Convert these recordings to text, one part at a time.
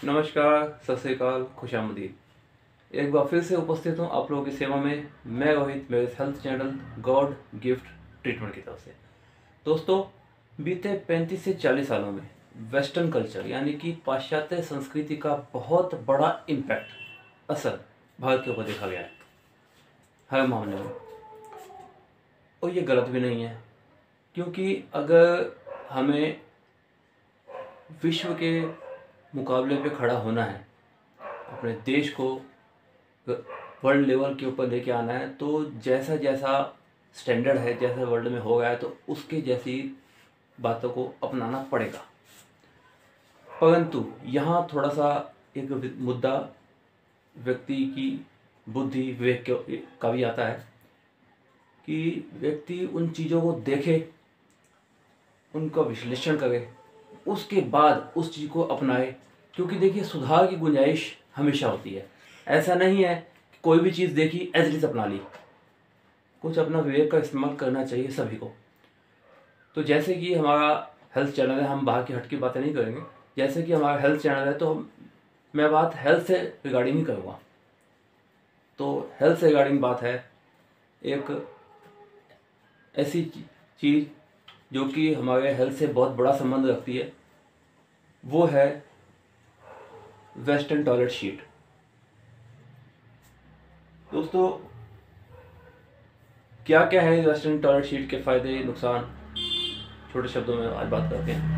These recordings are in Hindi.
नमस्कार, सत श्री अकाल, खुशामदीद। एक बार फिर से उपस्थित हूँ आप लोगों की सेवा में। मैं रोहित, मेरे health channel god gift treatment की तरफ से। दोस्तों, बीते 35 से 40 सालों में वेस्टर्न कल्चर यानी कि पाश्चात्य संस्कृति का बहुत बड़ा इम्पैक्ट असर भारत के ऊपर देखा गया है हर मामले में। और ये गलत भी नहीं है, क्योंकि अगर हमें विश्व के मुकाबले पे खड़ा होना है, अपने देश को वर्ल्ड लेवल के ऊपर लेके आना है, तो जैसा जैसा स्टैंडर्ड है, जैसा वर्ल्ड में हो गया है, तो उसके जैसी बातों को अपनाना पड़ेगा। परंतु यहाँ थोड़ा सा एक मुद्दा व्यक्ति की बुद्धि विवेक का भी आता है कि व्यक्ति उन चीज़ों को देखे, उनका विश्लेषण करे, उसके बाद उस चीज़ को अपनाए। क्योंकि देखिए, सुधार की गुंजाइश हमेशा होती है। ऐसा नहीं है कि कोई भी चीज़ देखी एज इट इज़ अपना ली। कुछ अपना विवेक का इस्तेमाल करना चाहिए सभी को। तो जैसे कि हमारा हेल्थ चैनल है, हम बाहर की हट की बातें नहीं करेंगे। जैसे कि हमारा हेल्थ चैनल है, तो मैं बात हेल्थ से रिगार्डिंग ही करूँगा। तो हेल्थ से रिगार्डिंग बात है एक ऐसी चीज़ जो कि हमारे हेल्थ से बहुत बड़ा संबंध रखती है, वो है वेस्टर्न टॉयलेट शीट। दोस्तों, क्या क्या है वेस्टर्न टॉयलेट शीट के फ़ायदे नुकसान, छोटे शब्दों में आज बात करते हैं।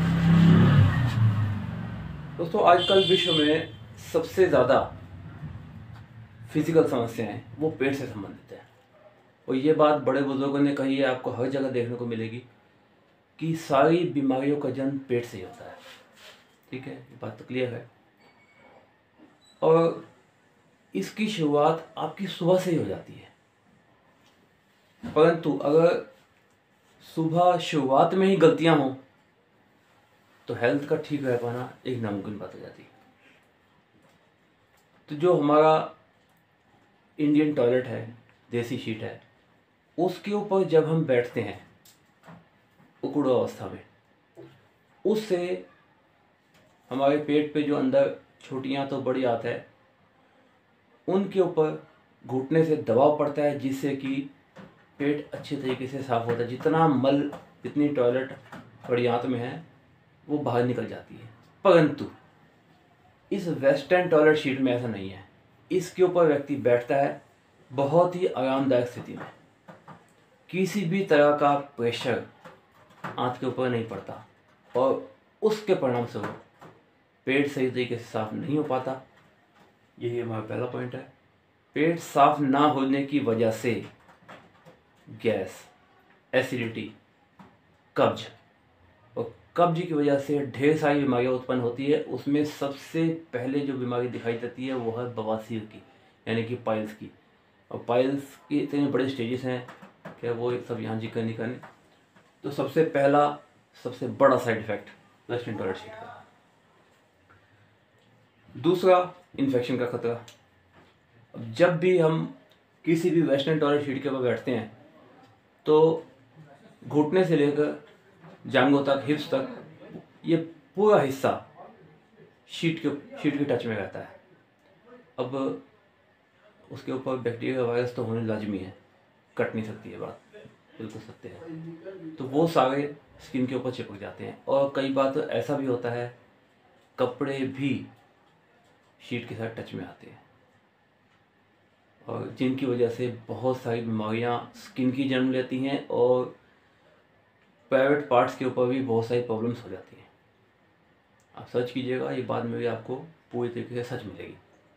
दोस्तों, आजकल विश्व में सबसे ज़्यादा फिजिकल समस्याएं वो पेट से संबंधित है। और ये बात बड़े बुजुर्गों ने कही है, आपको हर जगह देखने को मिलेगी कि सारी बीमारियों का जन्म पेट से ही होता है। ठीक है, ये बात तो क्लियर है। और इसकी शुरुआत आपकी सुबह से ही हो जाती है। परंतु अगर सुबह शुरुआत में ही गलतियां हों तो हेल्थ का ठीक रह पाना एक नामुमकिन बात हो जाती है। तो जो हमारा इंडियन टॉयलेट है, देसी शीट है, उसके ऊपर जब हम बैठते हैं उकड़ू अवस्था में, उससे हमारे पेट पे जो अंदर छोटियाँ तो बड़ी आते हैं, उनके ऊपर घुटने से दबाव पड़ता है, जिससे कि पेट अच्छे तरीके से साफ होता है। जितना मल, जितनी टॉयलेट बड़ी आंत में है, वो बाहर निकल जाती है। परंतु इस वेस्टर्न टॉयलेट शीट में ऐसा नहीं है। इसके ऊपर व्यक्ति बैठता है बहुत ही आरामदायक स्थिति में, किसी भी तरह का प्रेशर आंत के ऊपर नहीं पड़ता, और उसके परिणाम स्वरूप पेट सही तरीके से साफ नहीं हो पाता। यही हमारा पहला पॉइंट है। पेट साफ ना होने की वजह से गैस, एसिडिटी, कब्ज, और कब्ज की वजह से ढेर सारी बीमारियां उत्पन्न होती है। उसमें सबसे पहले जो बीमारी दिखाई देती है वो है बवासीर की, यानी कि पाइल्स की। और पाइल्स के इतने बड़े स्टेजेस हैं कि वो सब यहाँ जिक्र नहीं करने। तो सबसे पहला, सबसे बड़ा side effect western toilet seat का। दूसरा, इन्फेक्शन का खतरा। अब जब भी हम किसी भी वेस्टर्न टॉयलेट शीट के ऊपर बैठते हैं, तो घुटने से लेकर जांघों तक, हिप्स तक, ये पूरा हिस्सा शीट के टच में रहता है। अब उसके ऊपर बैक्टीरिया, वायरस तो होने लाजमी है, कट नहीं सकती है बात, बिल्कुल सत्य है। तो वो सारे स्किन के ऊपर चिपक जाते हैं। और कई बार तो ऐसा भी होता है, कपड़े भी शीट के साथ टच में आते हैं, और जिनकी वजह से बहुत सारी बीमारियां स्किन की जन्म लेती हैं, और प्राइवेट पार्ट्स के ऊपर भी बहुत सारी प्रॉब्लम्स हो जाती हैं। आप सर्च कीजिएगा, ये बाद में भी आपको पूरी तरीके से सच मिलेगी।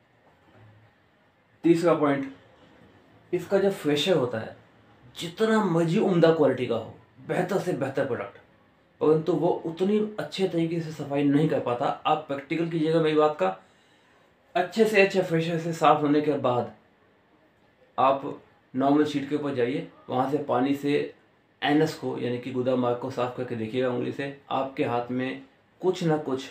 तीसरा पॉइंट, इसका जो फ्रेशर होता है, जितना मर्जी उम्दा क्वालिटी का हो, बेहतर से बेहतर प्रोडक्ट, परंतु वो उतनी अच्छे तरीके से सफाई नहीं कर पाता। आप प्रैक्टिकल कीजिएगा मेरी बात का। अच्छे से अच्छे फ्रेशर से साफ होने के बाद आप नॉर्मल शीट के ऊपर जाइए, वहाँ से पानी से एनस को, यानी कि गुदा मार्ग को साफ करके देखिएगा उंगली से। आपके हाथ में कुछ ना कुछ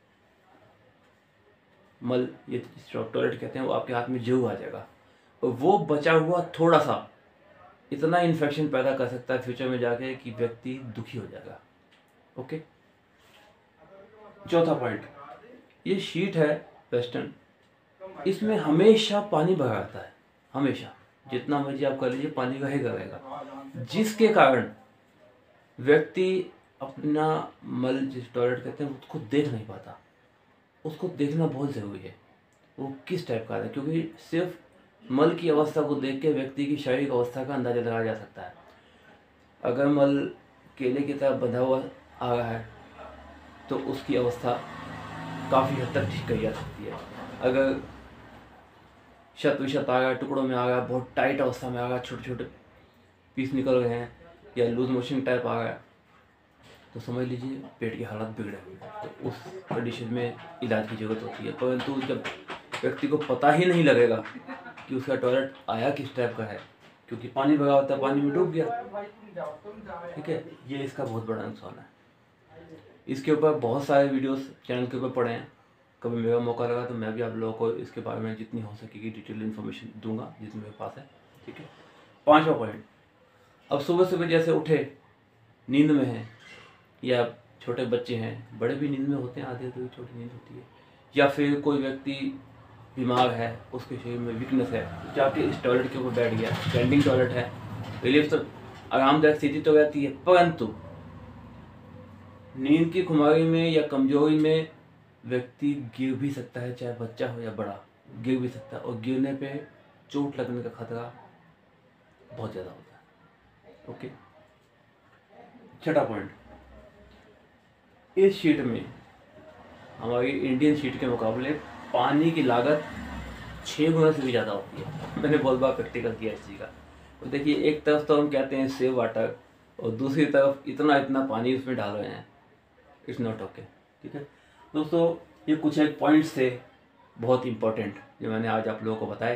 मल, ये टॉयलेट कहते हैं, वो आपके हाथ में जरूर आ जाएगा। और वो बचा हुआ थोड़ा सा इतना इन्फेक्शन पैदा कर सकता है फ्यूचर में जाके कि व्यक्ति दुखी हो जाएगा। ओके। चौथा पॉइंट, ये शीट है वेस्टर्न, इसमें हमेशा पानी भरा रहता है, हमेशा जितना मर्जी आप कर लीजिए पानी रहेगा रहेगा, जिसके कारण व्यक्ति अपना मल, जिस टॉयलेट कहते हैं, उसको देख नहीं पाता। उसको देखना बहुत ज़रूरी है वो किस टाइप का है, क्योंकि सिर्फ मल की अवस्था को देख के व्यक्ति की शारीरिक अवस्था का अंदाजा लगाया जा सकता है। अगर मल केले की तरह बंधा हुआ आ रहा है तो उसकी अवस्था काफ़ी हद तक ठीक कही जा सकती है। अगर शत विशत आ रहा है, टुकड़ों में आ रहा है, बहुत टाइट अवस्था में आ रहा है, छोटे छोटे पीस निकल रहे हैं, या लूज मोशन टाइप आ रहा है, तो समझ लीजिए पेट की हालत बिगड़े हुई है। तो उस कंडीशन में इलाज की ज़रूरत होती है। परंतु जब व्यक्ति को पता ही नहीं लगेगा कि उसका टॉयलेट आया किस टाइप का है, क्योंकि पानी भरा होता है, पानी में डूब गया, ठीक है, ये इसका बहुत बड़ा नुकसान है। इसके ऊपर बहुत सारे वीडियोस चैनल के ऊपर पड़े हैं। कभी मेरा मौका लगा तो मैं भी आप लोगों को इसके बारे में जितनी हो सकेगी डिटेल इन्फॉर्मेशन दूंगा जितनी मेरे पास है, ठीक है। 5वां पॉइंट, अब सुबह सुबह जैसे उठे, नींद में हैं, या छोटे बच्चे हैं, बड़े भी नींद में होते हैं, आधे तो छोटी नींद होती है, या फिर कोई व्यक्ति बीमार है, उसके शरीर में वीकनेस है, जाके इस टॉयलेट के ऊपर बैठ गया, स्टैंडिंग टॉयलेट है, रिलीफ तो आरामदायक स्थिति तो रहती है, परंतु नींद की खुमारी में या कमजोरी में व्यक्ति गिर भी सकता है, चाहे बच्चा हो या बड़ा, गिर भी सकता है, और गिरने पे चोट लगने का खतरा बहुत ज़्यादा होता है। ओके, 6वां पॉइंट, इस शीट में हमारी इंडियन शीट के मुकाबले पानी की लागत 6 गुना से भी ज़्यादा होती है। मैंने बहुत बार प्रैक्टिकल किया इस चीज़ का। तो देखिए, एक तरफ तो हम कहते हैं सेव वाटर, और दूसरी तरफ इतना इतना पानी उसमें डाल रहे हैं, इट्स नॉट ओके, ठीक है दोस्तों। ये कुछ एक पॉइंट्स थे बहुत इम्पोर्टेंट जो मैंने आज आप लोगों को बताए।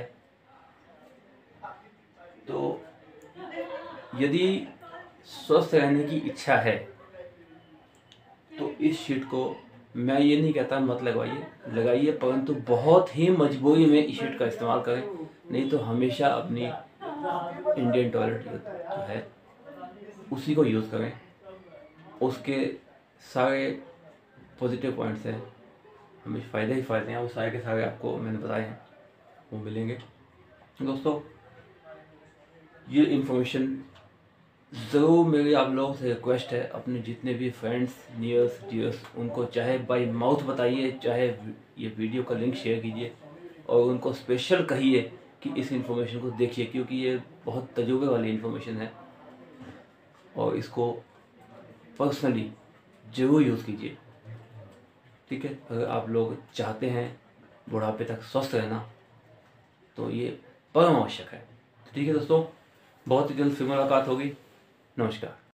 तो यदि स्वस्थ रहने की इच्छा है तो इस शीट को, मैं ये नहीं कहता मत लगवाइए, लगाइए, परंतु बहुत ही मजबूरी में इस शीट का इस्तेमाल करें, नहीं तो हमेशा अपनी इंडियन टॉयलेट जो है उसी को यूज़ करें। उसके सारे पॉजिटिव पॉइंट्स हैं, हमें फ़ायदे ही फ़ायदे हैं, वो सारे के सारे आपको मैंने बताए हैं, वो मिलेंगे। दोस्तों, ये इन्फॉर्मेशन ज़रूर मेरी आप लोगों से रिक्वेस्ट है, अपने जितने भी फ्रेंड्स, नियर्स, डियर्स, उनको चाहे बाय माउथ बताइए, चाहे ये वीडियो का लिंक शेयर कीजिए, और उनको स्पेशल कहिए कि इस इन्फॉर्मेशन को देखिए, क्योंकि ये बहुत तजुर्बे वाली इन्फॉर्मेशन है, और इसको पर्सनली ज़रूर यूज़ कीजिए, ठीक है। अगर आप लोग चाहते हैं बुढ़ापे तक स्वस्थ रहना तो ये परम आवश्यक है। ठीक है दोस्तों, बहुत ही जल्द फिर मुलाकात होगी। नमस्कार।